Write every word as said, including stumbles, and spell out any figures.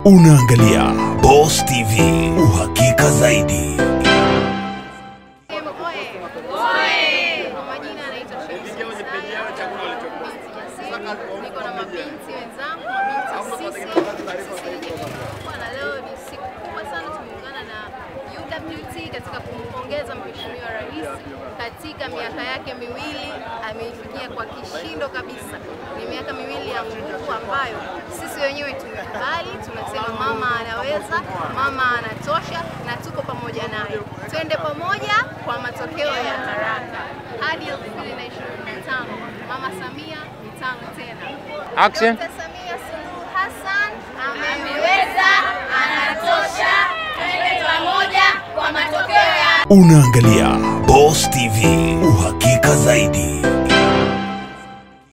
Unaangalia Boss T V, uhakika zaidi. Niko na mabinti wenzangu, mabinti sisi, sisi na leo ni siku kubwa sana. Tumeungana na U W T katika kumpongeza Mheshimiwa Rais katika miaka yake miwili. Ameifikia kwa kishindo kabisa. Ni miaka miwili ya nguvu ambayo sisi wenyewe tumekubali, tunasema mama anaweza, mama anatosha na tuko pamoja naye. Twende pamoja kwa matokeo ya haraka. Hadi elfu mbili na ishirini na tano, Mama Samia, Mitano Tena. Action. Samia, Suluhu, Hassan, ameweza, anatosha. Twende pamoja kwa matokeo ya. Unaangalia Boss T V, uhakika zaidi.